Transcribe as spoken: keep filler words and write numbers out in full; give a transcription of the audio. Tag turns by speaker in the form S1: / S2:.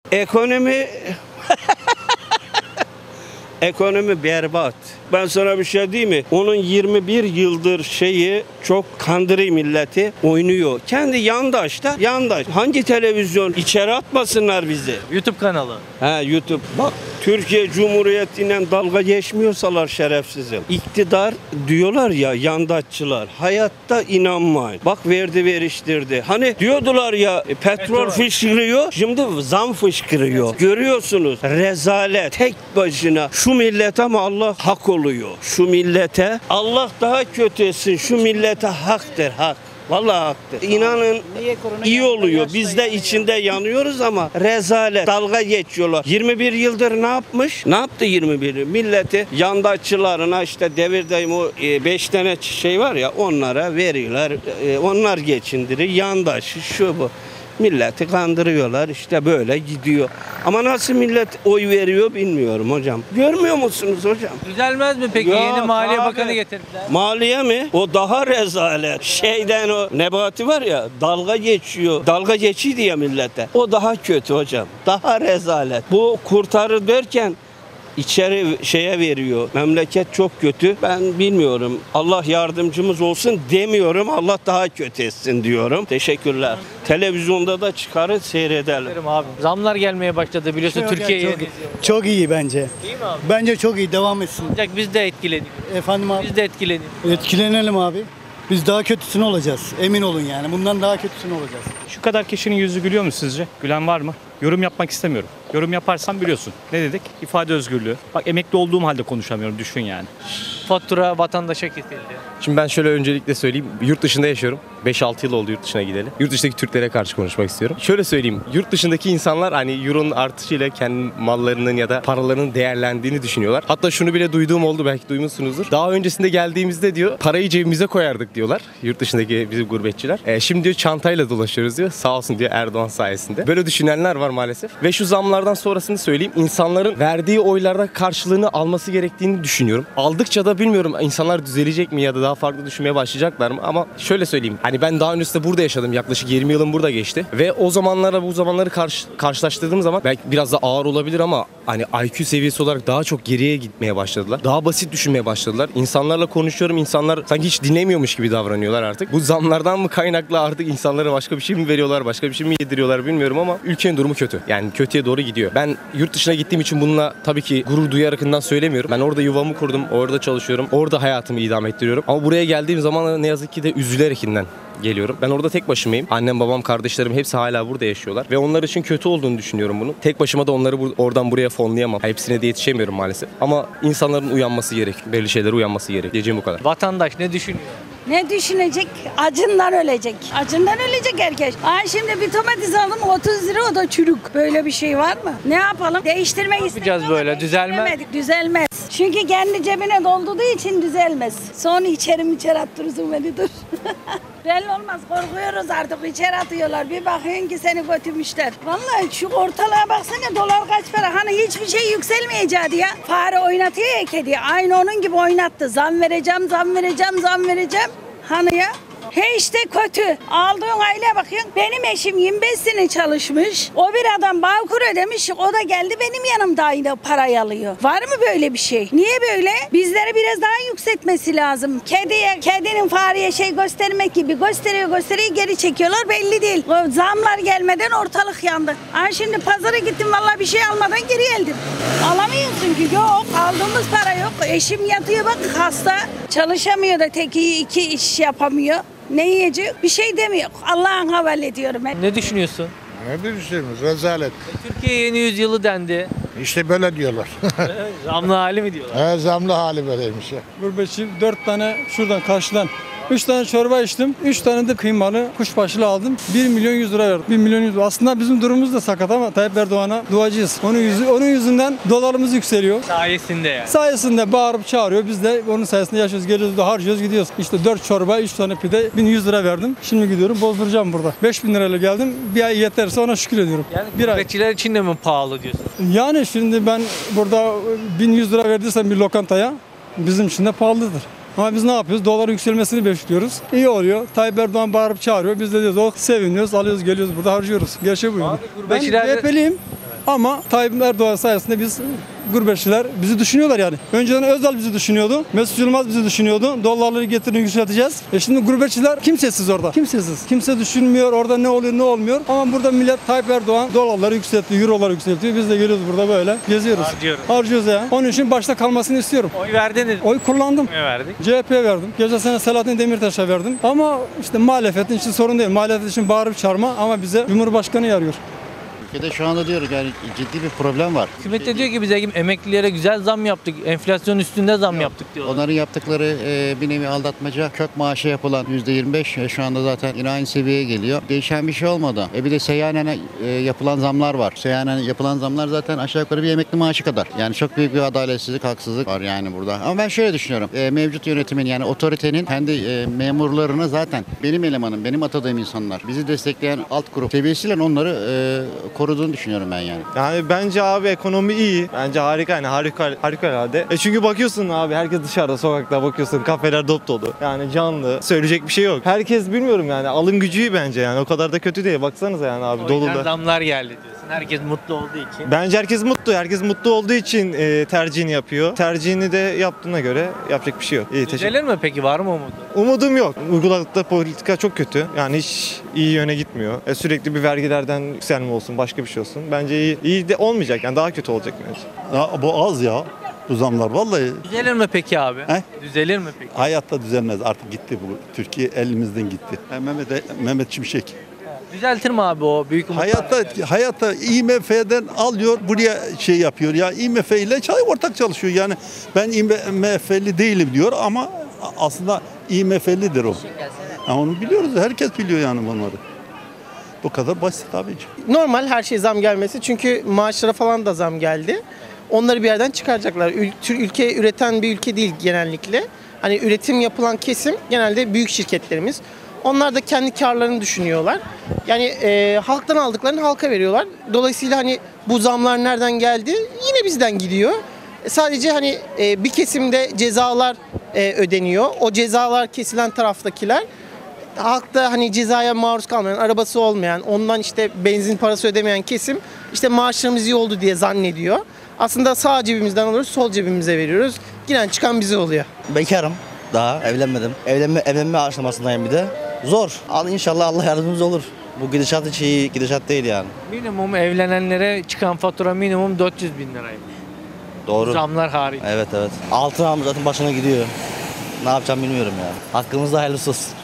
S1: Ekonomi Ekonomi berbat. Ben sana bir şey diyeyim mi? Onun yirmi bir yıldır şeyi çok kandırıyor milleti. Oynuyor. Kendi yandaşlar. Yandaş. Hangi televizyon? İçeri atmasınlar bizi.
S2: YouTube kanalı.
S1: Ha YouTube. Bak Türkiye Cumhuriyeti'yle dalga geçmiyorsalar şerefsizim. İktidar diyorlar ya yandaşçılar. Hayatta inanmayın. Bak verdi veriştirdi. Hani diyordular ya e, petrol, petrol fışkırıyor. Şimdi zam fışkırıyor. Görüyorsunuz. Rezalet. Tek başına. Şu millet ama Allah hak oluyor. Şu millete Allah daha kötü etsin. Şu millete haktır hak. Vallahi haktır. İnanın iyi oluyor. Biz de içinde yanıyoruz ama rezalet. Dalga geçiyorlar. yirmi bir yıldır ne yapmış? Ne yaptı yirmi bir yıl? Milleti yandaşçılarına işte devirdeyim o beş tane şey var ya onlara veriyorlar. E, onlar geçindiriyor. Yandaş şu bu. Milleti kandırıyorlar işte böyle gidiyor. Ama nasıl millet oy veriyor bilmiyorum hocam. Görmüyor musunuz hocam?
S2: Düzelmez mi peki?
S1: Ya,
S2: Yeni Maliye
S1: abi.
S2: Bakanı getirdiler.
S1: Maliye mi? O daha rezalet. Şeyden o Nebati var ya dalga geçiyor. Dalga geçiyor diye millete. O daha kötü hocam. Daha rezalet. Bu kurtarır derken içeri şeye veriyor. Memleket çok kötü. Ben bilmiyorum. Allah yardımcımız olsun demiyorum. Allah daha kötü etsin diyorum. Teşekkürler. Televizyonda da çıkarır seyredelim.
S2: Abi. Zamlar gelmeye başladı biliyorsun
S3: Çok,
S2: Türkiye'ye.
S3: çok, çok iyi bence.
S2: İyi mi abi?
S3: Bence çok iyi. Devam etsin.
S2: Ancak biz de etkileniyoruz.
S3: Efendim abi.
S2: Biz de etkileniyoruz.
S3: Etkilenelim abi. Biz daha kötüsünü olacağız. Emin olun yani. Bundan daha kötüsünü olacağız.
S4: Şu kadar kişinin yüzü gülüyor mu sizce? Gülen var mı? Yorum yapmak istemiyorum. Yorum yaparsam biliyorsun. Ne dedik? İfade özgürlüğü. Bak emekli olduğum halde konuşamıyorum. Düşün yani.
S2: Fatura vatandaşa kesildi.
S5: Şimdi ben şöyle öncelikle söyleyeyim. Yurt dışında yaşıyorum. beş altı yıl oldu yurt dışına gideli. Yurt dışındaki Türklere karşı konuşmak istiyorum. Şöyle söyleyeyim. Yurt dışındaki insanlar hani euronun artışıyla kendi mallarının ya da paralarının değerlendiğini düşünüyorlar. Hatta şunu bile duyduğum oldu, belki duymuşsunuzdur. Daha öncesinde geldiğimizde diyor parayı cebimize koyardık diyorlar. Yurt dışındaki bizim gurbetçiler. E, şimdi diyor çantayla dolaşıyoruz diyor. Sağ olsun diyor Erdoğan sayesinde. Böyle düşünenler var maalesef. Ve şu zamlardan sonrasını söyleyeyim. İnsanların verdiği oylarda karşılığını alması gerektiğini düşünüyorum. Aldıkça da bilmiyorum insanlar düzelecek mi ya da daha farklı düşünmeye başlayacaklar mı? Ama şöyle söyleyeyim. Hani ben daha öncesinde burada yaşadım. Yaklaşık yirmi yılım burada geçti. Ve o zamanlarla bu zamanları karşı, karşılaştırdığım zaman belki biraz da ağır olabilir ama hani I Q seviyesi olarak daha çok geriye gitmeye başladılar. Daha basit düşünmeye başladılar. İnsanlarla konuşuyorum. İnsanlar sanki hiç dinlemiyormuş gibi davranıyorlar artık. Bu zamlardan mı kaynaklı artık insanlara başka bir şey mi veriyorlar? Başka bir şey mi yediriyorlar bilmiyorum ama ülkenin durumu kötü. Yani kötüye doğru gidiyor. Ben yurt dışına gittiğim için bununla tabii ki gurur duyarakından söylemiyorum. Ben orada yuvamı kurdum. Orada çalışıyorum. Orada hayatımı idame ettiriyorum. Ama buraya geldiğim zaman ne yazık ki de üzülerekinden geliyorum. Ben orada tek başımayım. Annem, babam, kardeşlerim hepsi hala burada yaşıyorlar. Ve onlar için kötü olduğunu düşünüyorum bunu. Tek başıma da onları bur- oradan buraya fonlayamam. Hepsine de yetişemiyorum maalesef. Ama insanların uyanması gerek. Belli şeylere uyanması gerek. Diyeceğim bu kadar.
S2: Vatandaş ne düşünüyor?
S6: Ne düşünecek? Acından ölecek. Acından ölecek herkes. Aa şimdi bir domates aldım otuz lira, o da çürük. Böyle bir şey var mı? Ne yapalım? Değiştirmek istedik
S2: yapacağız
S6: ama
S2: böyle? Düzelmez.
S6: değiştiremedik. Düzelmez. Çünkü kendi cebine dolduğu için düzelmez. Sonra içeri mi içeri attırırsın beni, dur. Belli olmaz, korkuyoruz artık, içeri atıyorlar. Bir bakıyorsun ki seni götürmüşler. Vallahi şu ortalığa baksana, dolar kaç para? Hani hiçbir şey yükselmeyecekti ya. Fare oynatıyor ya kediyi. Aynı onun gibi oynattı. Zam vereceğim, zam vereceğim, zam vereceğim. Hani ya? He işte kötü. Aldığın aileye bakıyorsun. Benim eşim yirmi beş sene çalışmış. O bir adam Bağkur ödemiş. O da geldi benim yanımda aynı parayı alıyor. Var mı böyle bir şey? Niye böyle? Bizlere biraz daha yükseltmesi lazım. Kediye, kedinin fareye şey göstermek gibi gösteriyor gösteriyor geri çekiyorlar, belli değil. O zamlar gelmeden ortalık yandı. Ay şimdi pazara gittim, vallahi bir şey almadan geri geldim. Alamıyorsun ki, yok aldığımız para yok. Eşim yatıyor bak hasta. Çalışamıyor da tek iki iş yapamıyor. Ne yiyecek? Bir şey demiyor. Allah'ın havale ediyorum ben.
S2: Ne düşünüyorsun?
S7: Ne düşünüyorsunuz? Rezalet.
S2: Türkiye yeni yüzyılı dendi.
S7: İşte böyle diyorlar.
S2: Zamlı hali mi diyorlar?
S7: He, zamlı hali böyleymiş ya.
S8: Gurbetçiyim. Dört tane şuradan karşıdan. Üç tane çorba içtim. Üç tane de kıymalı kuşbaşılı aldım. Bir milyon yüz lira verdim. Bir milyon yüz lira. Aslında bizim durumumuz da sakat ama Tayyip Erdoğan'a duacıyız. Onun, yüzü, onun yüzünden dolarımız yükseliyor.
S2: Sayesinde yani.
S8: Sayesinde bağırıp çağırıyor. Biz de onun sayesinde yaşıyoruz, geliyoruz da harcıyoruz, gidiyoruz. İşte dört çorba, üç tane pide, bin yüz lira verdim. Şimdi gidiyorum bozduracağım burada. Beş bin lirayla geldim. Bir ay yeterse ona şükür ediyorum.
S2: Yani
S8: bir ay.
S2: gurbetçiler için de mi pahalı diyorsun?
S8: Yani şimdi ben burada bin yüz lira verdiysem bir lokantaya bizim için de pahalıdır. Ama biz ne yapıyoruz? Doların yükselmesini bekliyoruz. İyi oluyor. Tayyip Erdoğan bağırıp çağırıyor. Biz de diyoruz oh seviniyoruz, alıyoruz, geliyoruz burada harcıyoruz. Gerçi bu yani. Ben
S2: gurbetçiler-
S8: C H P'liyim. Ama Tayyip Erdoğan sayesinde biz gurbetçiler bizi düşünüyorlar yani. Önceden Özal bizi düşünüyordu. Mesut Yılmaz bizi düşünüyordu. Dolarları getirin yükselteceğiz. E şimdi gurbetçiler kimsesiz orada. Kimsesiz. Kimse düşünmüyor orada ne oluyor ne olmuyor. Ama burada millet Tayyip Erdoğan dolarları yükseltiyor, euroları yükseltiyor. Biz de geliyoruz burada böyle geziyoruz.
S2: Harcıyoruz.
S8: Harcıyoruz ya. Onun için başta kalmasını istiyorum.
S2: Oy verdiniz.
S8: Oy kullandım.
S2: Ne verdik?
S8: C H P'ye verdim. Geçen sene Selahattin Demirtaş'a verdim. Ama işte muhalefetin için sorun değil. Muhalefet için bağırıp çağırma ama bize Cumhurbaşkanı yarıyor.
S9: Ülkede şu anda diyoruz yani ciddi bir problem var.
S2: Hükümet de diyor ki bize emeklilere güzel zam yaptık. Enflasyon üstünde zam yaptık diyorlar.
S9: Onların yaptıkları e, bir nevi aldatmaca. Kök maaşa yapılan yüzde yirmi beş e, şu anda zaten yine aynı seviyeye geliyor. Değişen bir şey olmadı. E bir de seyyanen e, yapılan zamlar var. Seyyanen yapılan zamlar zaten aşağı yukarı bir emekli maaşı kadar. Yani çok büyük bir adaletsizlik, haksızlık var yani burada. Ama ben şöyle düşünüyorum. E, mevcut yönetimin yani otoritenin kendi e, memurlarını zaten benim elemanım, benim atadığım insanlar, bizi destekleyen alt grup seviyesiyle onları e, koruduğunu düşünüyorum ben yani.
S10: Yani bence abi ekonomi iyi. Bence harika yani harika harikulade. E çünkü bakıyorsun abi herkes dışarıda sokakta bakıyorsun kafeler dop dolu. Yani canlı. Söyleyecek bir şey yok. Herkes bilmiyorum yani alım gücü iyi bence yani o kadar da kötü değil. Baksanıza yani abi
S2: O
S10: dolu
S2: yüzden
S10: da.
S2: zamlar geldi diyorsun. Herkes mutlu olduğu için.
S10: Bence herkes mutlu. Herkes mutlu olduğu için e, tercihini yapıyor. Tercihini de yaptığına göre yapacak bir şey yok. İyi teşekkür.
S2: Düzelir mi peki? Var mı umudu?
S10: Umudum yok. Uyguladıkları politika çok kötü. Yani hiç iyi yöne gitmiyor. E, sürekli bir vergilerden yükselme olsun, başka bir şey olsun. Bence iyi, iyi de olmayacak yani daha kötü olacak bence.
S11: Ya, bu az ya bu zamlar vallahi.
S2: Düzelir mi peki abi?
S11: He?
S2: Düzelir mi peki?
S11: Hayatta düzelmez artık gitti bu. Türkiye elimizden gitti. Ha, Mehmet, Mehmet Şimşek.
S2: Düzeltir mi abi o büyük umutlar?
S11: Hayatta hayatta I M F'den alıyor buraya şey yapıyor ya I M F ile çay ortak çalışıyor yani ben I M F'li değilim diyor ama aslında I M F'lidir o. Ya onu biliyoruz herkes biliyor yani bunları. Bu kadar basit abici.
S12: Normal her şey zam gelmesi çünkü maaşlara falan da zam geldi. Onları bir yerden çıkaracaklar. Ül- Ülke üreten bir ülke değil genellikle. Hani üretim yapılan kesim genelde büyük şirketlerimiz. Onlar da kendi karlarını düşünüyorlar. Yani e, halktan aldıklarını halka veriyorlar. Dolayısıyla hani bu zamlar nereden geldi? Yine bizden gidiyor. E, sadece hani e, bir kesimde cezalar e, ödeniyor. O cezalar kesilen taraftakiler halkta hani cezaya maruz kalmayan, arabası olmayan, ondan işte benzin parası ödemeyen kesim işte maaşlarımız iyi oldu diye zannediyor. Aslında sağ cebimizden alıyoruz, sol cebimize veriyoruz. Giren çıkan bize oluyor.
S13: Bekarım. Daha evlenmedim. Evlenme evlenme aşamasındayım bir de. Zor. Al inşallah Allah yardımcımız olur. Bu gidişat hiç iyi gidişat değil yani.
S2: Minimum evlenenlere çıkan fatura minimum dört yüz bin liraymış.
S13: Doğru.
S2: Zamlar hariç.
S13: Evet evet. Altın almış zaten başına gidiyor. Ne yapacağım bilmiyorum ya. Hakkımızda hayırlısı olsun.